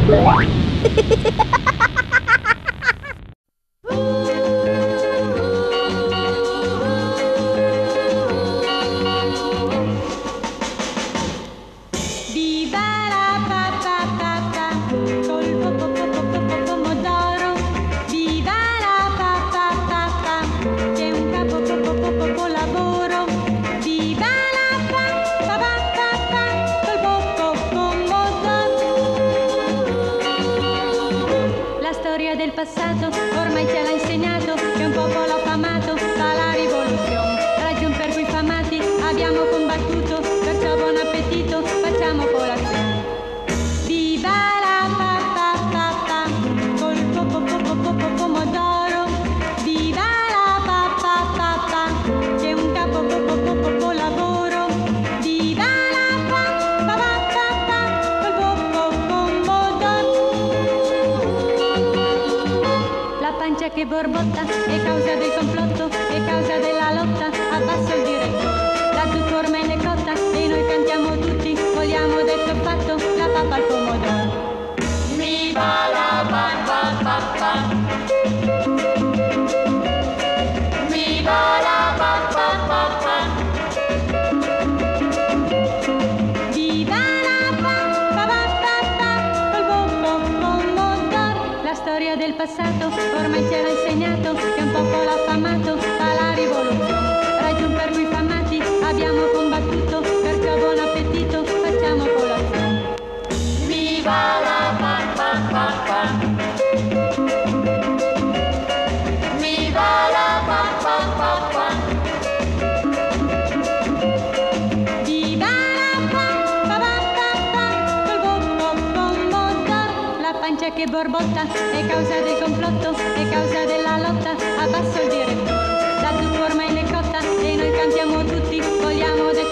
Del passato ormai ce l'ha insegnato che un popolo affamato fa la rivoluzione. Ragion per cui famati abbiamo combattuto, perciò buon appetito, facciamo colazione. Viva la papà col pomodoro, viva la papà che è un capolavoro, viva la papà col pomodoro. La pancia che borbotta è causa del complotto, è causa della lotta, abbasso il direttore. La zucca ormai è cotta e noi cantiamo tutti, vogliamo detto fatto, la pappa al pomodoro. Viva la papà, viva la papà, viva la papà col pomodoro. La storia del passato ormai ce l'ha insegnato che un popolo affamato fa la rivoluzione. Ragion per cui famati abbiamo combattuto, perciò buon appetito, facciamo colazione. Viva la papà, viva la papà, viva la papà col pomodoro. La pancia che borbotta è causa del complotto, è causa della lotta, abbasso il direttore. La zucca ormai è cotta e noi cantiamo tutti, vogliamo